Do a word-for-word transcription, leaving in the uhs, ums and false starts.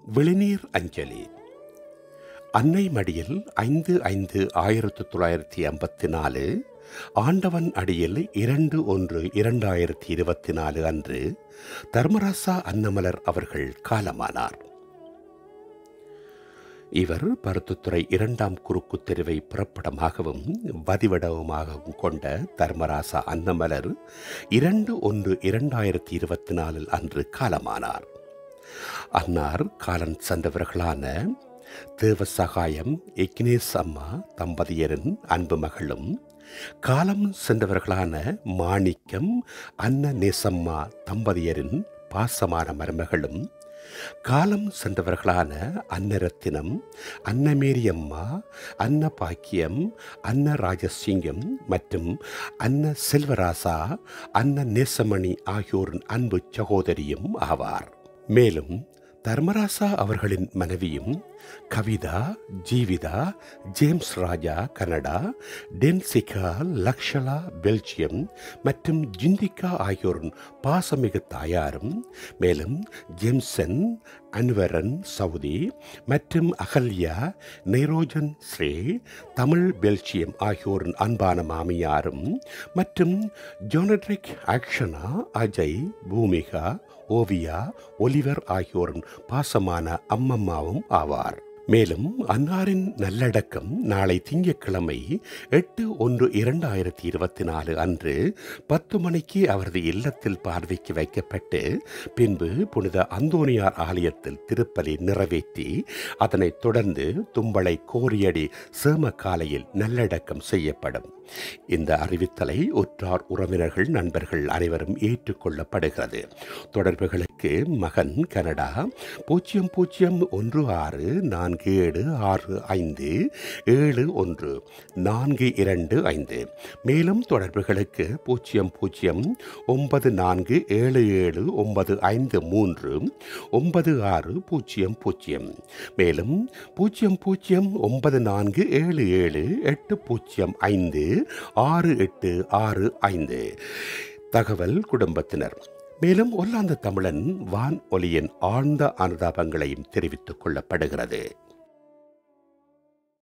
விழிநீர் அஞ்சலி. அன்னை மடியில் ஐந்து ஐந்து ஆயிரத்தி தொள்ளாயிரத்தி ஐம்பத்தி நாலு, ஆண்டவன் அடியில் இரண்டு ஒன்று இரண்டாயிரத்தி இருபத்தி நாலு அன்று தர்மராசா அன்னமலர் அவர்கள் காலமானார். இவர் பருத்தித்துறை இரண்டாம் குறுக்கு தெருவை புறப்படமாகவும் வதிவிடவுமாகவும் கொண்ட தர்மராசா அன்னமலர் இரண்டு ஒன்று இரண்டாயிரத்தி இருபத்தி நாலில் அன்று காலமானார். அன்னார் காலன் சென்றவர்களான தேவசகாயம் இக்னேஸ் அம்மா தம்பதியரின் அன்பு மகளும், காலம் சென்றவர்களான மாணிக்கம் அன்ன நேசம்மா தம்பதியரின் பாசமான மருமகளும், காலம் சென்றவர்களான அன்னரத்தினம், அன்னமேரியம்மா, அன்ன பாக்கியம், அன்ன ராஜசிங்கம் மற்றும் அன்ன செல்வராசா, அன்ன நேசமணி ஆகியோரின் அன்பு சகோதரியும் ஆவார். மேலும் தர்மராசா அவர்களின் மனைவியும் Kavitha, Jeevitha, James Raja Canada, Densika Lakshala Belgium மற்றும் ஜிந்திகா ஆகியோரின் பாசமிகு தாயாரும், மேலும் ஜேம்சன் அன்வரன் சவுதி மற்றும் அகல்யா நைரோஜன் ஸ்ரீ தமிழ் பெல்ஜியம் ஆகியோரின் அன்பான மாமியாரும் மற்றும் ஜோனட்ரிக் ஆக்ஷனா அஜய் பூமிகா ஓவியா ஒலிவர் ஆகியோரின் பாசமான அம்மம்மாவும் ஆவார். மேலும் அன்னாரின் நல்லடக்கம் நாளை திங்கட்கிழமை எட்டு ஒன்று இரண்டாயிரத்தி இருபத்தி நாலு அன்று பத்து மணிக்கு அவரது இல்லத்தில் பார்வைக்கு வைக்கப்பட்டு பின்பு புனித அந்தோனியார் ஆலயத்தில் திருப்பலி நிறைவேற்றி அதனைத் தொடர்ந்து தும்பளை கோரியடி சேமக்காலையில் நல்லடக்கம் செய்யப்படும். இந்த அறிவித்தலை உற்றார் உறவினர்கள் நண்பர்கள் அனைவரும் ஏற்றுக்கொள்ளப்படுகிறது. தொடர்புகளுக்கு மகன் கனடா பூஜ்ஜியம் பூஜ்ஜியம் ஒன்று ஆறு நான்கு ஏழு ஆறு ஐந்து ஏழு ஒன்று நான்கு இரண்டு ஐந்து. மேலும் தொடர்புகளுக்கு பூஜ்ஜியம் பூஜ்ஜியம் ஒன்பது நான்கு ஏழு ஏழு ஒன்பது ஐந்து மூன்று ஒன்பது ஆறு பூஜ்ஜியம் பூஜ்ஜியம். மேலும் பூஜ்ஜியம் பூஜ்ஜியம் ஒன்பது நான்கு ஏழு ஏழு எட்டு பூஜ்ஜியம் ஐந்து ஆறு எட்டு ஆறு ஐந்து. தகவல் குடும்பத்தினர். மேலும் ஒல்லாந்த தமிழன் வான் ஒலியின் ஆழ்ந்த அனுதாபங்களையும் தெரிவித்துக் கொள்ளப்படுகிறது.